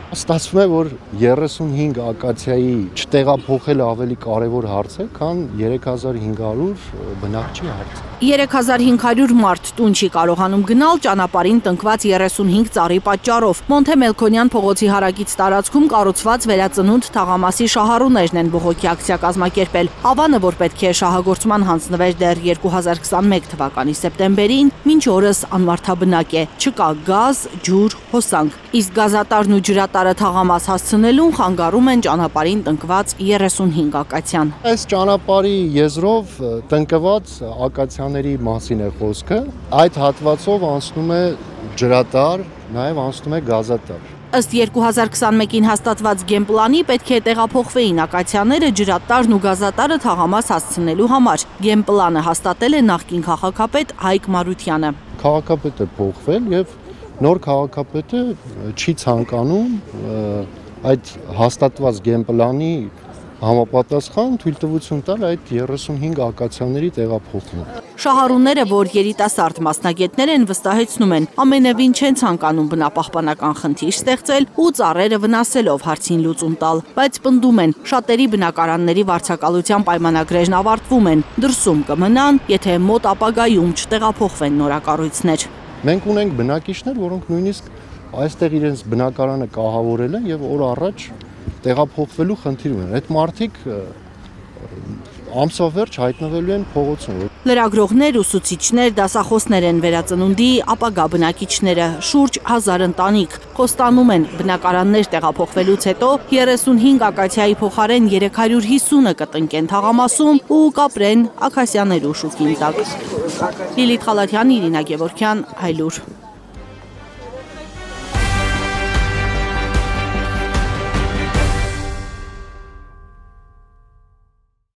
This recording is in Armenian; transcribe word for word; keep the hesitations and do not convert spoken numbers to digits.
Ստացվում է, որ երեսունհինգ ակացիայի չտեղափոխելը ավելի կարևոր հարց է, քան երեք հազար հինգ հարյուր բնակչի հարցը։ երեք հազար հինգ հարյուր մարդ տուն չի կարողանում գնալ ճանապարհին տնկված երեսունհինգ ծառի պատճառով։ Մոնթե Մելքոնյան փողոցի հարակից տարածքում կառուցված վերածնունդ թաղամասի շահառուներն են բողոքի ակցիա կազմակերպել։ Ավանը, որ պետք է շահագործման հանձնվեր դեռ երկու հազար քսանմեկ թվականի սեպտեմբերին, մինչ օրս անմարդաբնակ է։ Չկա գազ, ջուր, հոսանք։ Իսկ գազատարն ու ջրատարը թաղամաս հասցնելուն խանգարում են ճանապարհին տնկված երեսունհինգ ակացիան։ Այս ճանապարհի եզրով տնկված ակացիաների մասին է խոսքը։ Այդ հատվածով անցնում է ջրատար, նաև անցնում է գազատար։ Ըստ երկու հազար քսանմեկին հաստատված գեմպլանի պետք է տեղափոխվեին ակացիաները ջրատարն ու գազատարը թաղամաս հասցնելու համար։ Գեմպլանը հաստատել է նախկին քաղաքապետ Հայկ Մարությանը։ Քաղաքապետը փոխվել եւ նոր քաղաքապետը չի ցանկանում այդ հաստատված գեմպլանի համապատասխան թույլտվություն տալ այդ երեսունհինգ ակացիաների տեղափոխման։ Շահառուները, որ երիտասարդ մասնագետներ են, վստահեցնում են, ամենևին չեն ցանկանում բնապահպանական խնդիր ստեղծել ու ծառերը վնասելով հարցին լուծում տալ, բայց պնդում են, շատերի բնակարանների վարձակալության պայմանագրերն ավարտվում են, դրսում կմնան, եթե մոտ ապագայում չտեղափոխվեն նորակառույցներ։ Մենք ունենք բնակիչներ, որոնք նույնիսկ այստեղ իրենց բնակարանը կահավորել են եւ օր առաջ տեղափոխվելու խնդիր ունեն։ Այդ մարդիկ ամսավերջ հայտնվելու են փողոցում։ Լրագրողներ, ուսուցիչներ, դասախոսներ են վերածնունդի ապագա բնակիչները, շուրջ հազար ընտանիք, խոստանում են բնակարաններ տեղափոխվելուց հետո երեսունհինգ ակացիայի փոխարեն երեք հարյուր հիսունը կտնկեն թաղամասում ու կապրեն ակասիաներու շուկին տակ։ Լիլիթ Խալաթյան, Իրինա Գևորգյան, Հայլուր։